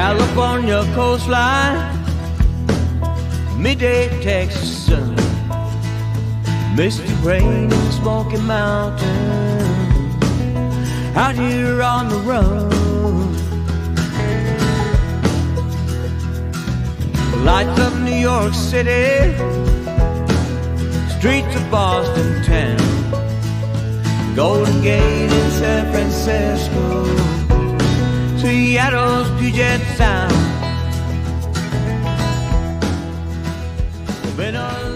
California coastline, midday Texas sun, misty rain in Smoky Mountain, out here on the run. Lights of New York City, streets of Boston town, Golden Gate in San Francisco, Seattle's Puget Sound. Been a